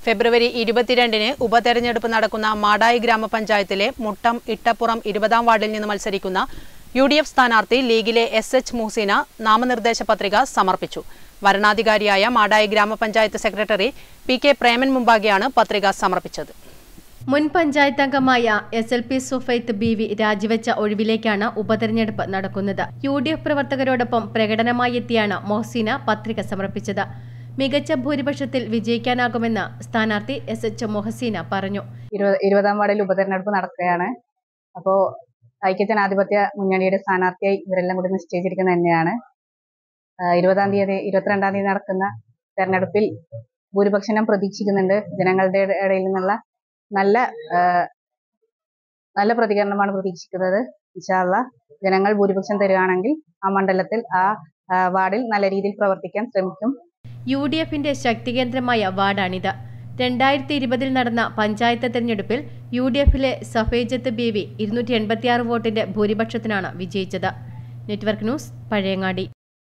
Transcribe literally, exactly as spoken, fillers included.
ഫെബ്രുവരി ഇരുപത്തിരണ്ടിന് ഉപതെരഞ്ഞെടുപ്പ് നടക്കുന്ന മാടായി ഗ്രാമപഞ്ചായത്തിലെ മുട്ടം ഇട്ടപ്പുറം ഇരുപതാം വാർഡിൽ നിന്ന് മത്സരിക്കുന്ന യു ഡി എഫ് സ്ഥാനാർത്ഥി ലീഗിലെ എസ് എച്ച് മുഹ്സിന നാമനിർദ്ദേശ പത്രിക സമർപ്പിച്ചു. വരണാധികാരിയായ മാടായി ഗ്രാമപഞ്ചായത്ത് സെക്രട്ടറി പി കെ പ്രേമൻ മുമ്പാകെയാണ് പത്രിക സമർപ്പിച്ചത്. മുൻ പഞ്ചായത്ത് അംഗമായ S L P Sufaith B V രാജിവെച്ച ഒഴിവിലേക്കാണ് ഉപതെരഞ്ഞെടുപ്പ് നടക്കുന്നത്. യു ഡി എഫ് പ്രവർത്തകരോടൊപ്പം പ്രകടനമായി എത്തിയാണ് മൊഹ്സിന പത്രിക സമർപ്പിച്ചത്. മികച്ച ഭൂരിപക്ഷത്തിൽ വിജയിക്കാനാകുമെന്ന് സ്ഥാനാർത്ഥി എസ് എച്ച് മൊഹ്സിന പറഞ്ഞു. ഇരുപതാം വാർഡിൽ ഉപതെരഞ്ഞെടുപ്പ് നടക്കുകയാണ്. അപ്പോൾ ഐക്യജനാധിപത്യ മുന്നണിയുടെ സ്ഥാനാർത്ഥിയായി ഇവരെല്ലാം കൂടി നിശ്ചയിച്ചിരിക്കുന്നത് തന്നെയാണ്. ഇരുപതാം തീയതി ഇരുപത്തിരണ്ടാം തീയതി നടക്കുന്ന തെരഞ്ഞെടുപ്പിൽ ഭൂരിപക്ഷം ഞാൻ പ്രതീക്ഷിക്കുന്നുണ്ട്. ജനങ്ങളുടെ ഇടയിൽ നിന്നുള്ള നല്ല നല്ല പ്രതികരണമാണ് പ്രതീക്ഷിക്കുന്നത്. ഇൻഷാ അല്ലാഹ് ജനങ്ങൾ ഭൂരിപക്ഷം തരികയാണെങ്കിൽ ആ മണ്ഡലത്തിൽ ആ വാർഡിൽ നല്ല രീതിയിൽ പ്രവർത്തിക്കാൻ ശ്രമിക്കും. യു ഡി എഫിന്റെ ശക്തികേന്ദ്രമായ വാർഡാണിത്. രണ്ടായിരത്തി ഇരുപതിൽ നടന്ന പഞ്ചായത്ത് തെരഞ്ഞെടുപ്പിൽ യു ഡി എഫിലെ സഫേജത്ത് ബി വി ഇരുന്നൂറ്റി എൺപത്തിയാറ് വോട്ടിന്റെ ഭൂരിപക്ഷത്തിനാണ് വിജയിച്ചത്. Network news, Pazhayangadi.